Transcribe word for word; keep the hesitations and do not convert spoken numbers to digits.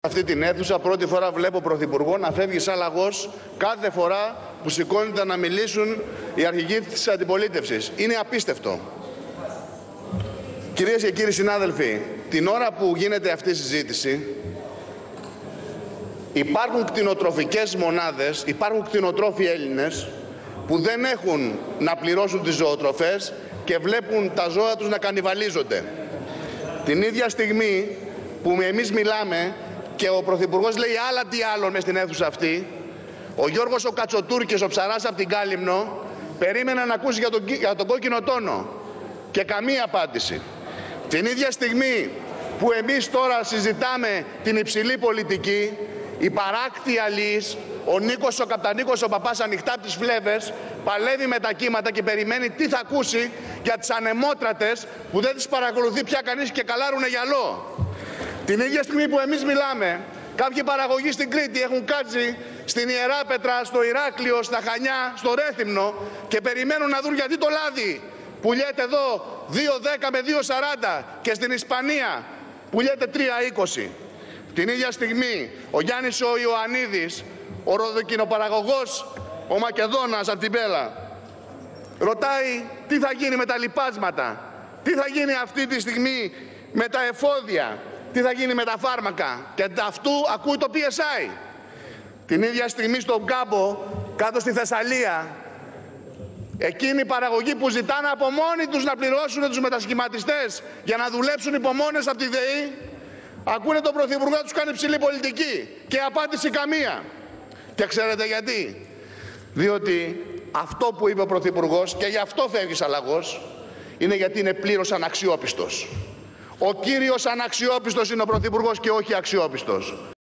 Αυτή την αίθουσα πρώτη φορά βλέπω πρωθυπουργό να φεύγει σαν λαγός κάθε φορά που σηκώνεται να μιλήσουν οι αρχηγοί της αντιπολίτευσης. Είναι απίστευτο. Κυρίες και κύριοι συνάδελφοι, την ώρα που γίνεται αυτή η συζήτηση υπάρχουν κτηνοτροφικές μονάδες, υπάρχουν κτηνοτρόφοι Έλληνες που δεν έχουν να πληρώσουν τις ζωοτροφές και βλέπουν τα ζώα τους να κανιβαλίζονται. Την ίδια στιγμή που εμείς μιλάμε και ο Πρωθυπουργός λέει άλλα τι άλλο μες στην αίθουσα αυτή, ο Γιώργος ο Κατσοτούρκης, ο ψαράς από την Κάλυμνο, περίμενε να ακούσει για τον, για τον κόκκινο τόνο και καμία απάντηση. Την ίδια στιγμή που εμείς τώρα συζητάμε την υψηλή πολιτική, η παράκτη αλής, ο Νίκος ο Καπτανίκος ο Παπάς ανοιχτά από τις φλέβες, παλεύει με τα κύματα και περιμένει τι θα ακούσει για τις ανεμότρατες που δεν τις παρακολουθεί πια κανείς και καλάρουνε γυαλό. Την ίδια στιγμή που εμείς μιλάμε, κάποιοι παραγωγοί στην Κρήτη έχουν κάτσει στην Ιεράπετρα, στο Ηράκλειο, στα Χανιά, στο Ρέθυμνο και περιμένουν να δουν γιατί το λάδι πουλιέται εδώ δύο δέκα με δύο σαράντα και στην Ισπανία πουλιέται τρία είκοσι. Την ίδια στιγμή ο Γιάννης ο Ιωαννίδης, ο ροδοκινοπαραγωγός, ο Μακεδόνας από την Πέλα, ρωτάει τι θα γίνει με τα λιπάσματα, τι θα γίνει αυτή τη στιγμή με τα εφόδια, τι θα γίνει με τα φάρμακα, και αυτού ακούει το πι ες άι. Την ίδια στιγμή στον Κάμπο, κάτω στη Θεσσαλία, εκείνοι οι παραγωγοί που ζητάνε από μόνοι τους να πληρώσουν τους μετασχηματιστές για να δουλέψουν υπομόνες από τη ΔΕΗ, ακούνε τον Πρωθυπουργό να τους κάνει ψηλή πολιτική και απάντηση καμία. Και ξέρετε γιατί? Διότι αυτό που είπε ο Πρωθυπουργός, και γι' αυτό φεύγει σαν λαγός, είναι γιατί είναι πλήρως αναξιόπιστος. Ο κύριος αναξιόπιστος είναι ο Πρωθυπουργός και όχι αξιόπιστος.